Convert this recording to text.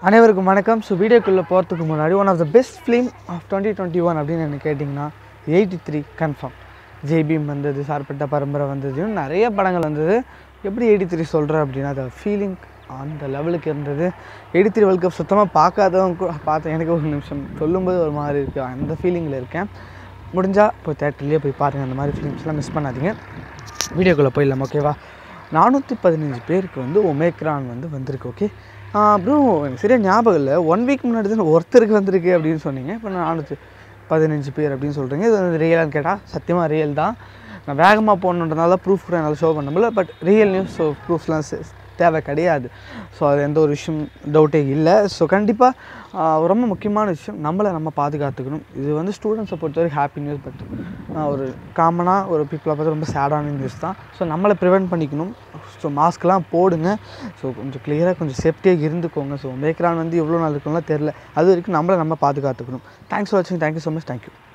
அனைவருக்கும் வணக்கம். ஸோ வீடியோக்குள்ளே போகிறதுக்கு முன்னாடி one of the best film of 2021 அப்படின்னு எனக்கு கேட்டிங்கன்னா 83 கன்ஃபார்ம். ஜெய்பீம் வந்தது, சார்பட்ட பரம்பரை வந்தது, இன்னும் நிறைய படங்கள் வந்தது. எப்படி 83 சொல்கிறேன் அப்படின்னா அந்த ஃபீலிங் அந்த லெவலுக்கு இருந்தது. 83 வேர்ல்ட் கப் சுத்தமாக பார்க்காதவங்க கூட பார்த்தேன். எனக்கு ஒரு நிமிஷம் சொல்லும்போது ஒரு மாதிரி இருக்குது, அந்த ஃபீலிங்கில் இருக்கேன். முடிஞ்சால் இப்போ தேட்டர்லேயே போய் பாருங்கள், அந்த மாதிரி ஃபிலிம்ஸ்லாம் மிஸ் பண்ணாதீங்க. வீடியோக்குள்ளே போயிடலாம், ஓகேவா? 415 பேருக்கு ஒமேக்ரான் வந்திருக்கு. ஓகே அப்புறம் எனக்கு சரியாக ஞாபகம் இல்லை, 1 வீக் முன்னாடி தான் ஒருத்தருக்கு வந்திருக்கு அப்படின்னு சொன்னீங்க. இப்போ 415 பேர் அப்படின்னு சொல்கிறீங்க. இது ரியலான்னு கேட்டால் சத்தியமாக ரியல் தான். நான் வேகமாக போகணுன்றதுனால ப்ரூஃப் கூட என்னால் ஷோ பண்ண முடியல. பட் ரியல் நியூஸ், ஸோ ப்ரூஃப்ஸ்லாம் தேவை கிடையாது. ஸோ அது எந்த ஒரு விஷயம் டவுட்டே இல்லை. ஸோ கண்டிப்பாக ரொம்ப முக்கியமான விஷயம், நம்மளை நம்ம பாதுகாத்துக்கணும். இது ஸ்டூடெண்ட்ஸை பொறுத்தவரைக்கும் ஹாப்பி நியூஸ். பட் ஒரு காமனாக ஒரு பீப்புளை பார்த்து ரொம்ப சேடான நியூஸ் தான். ஸோ நம்மளை ப்ரிவெண்ட் பண்ணிக்கணும். ஸோ மாஸ்க்லாம் போடுங்க. ஸோ கொஞ்சம் கிளியராக கொஞ்சம் சேஃப்டியாக இருந்துக்கோங்க. ஸோ ஒமேக்ரான் எவ்வளோ நாள் இருக்குன்னா தெரில. அது வரைக்கும் நம்மளை நம்ம பாதுகாத்துக்கணும். தேங்க்ஸ் ஃபார் வாட்சிங். Thank you so much. தேங்க்யூ.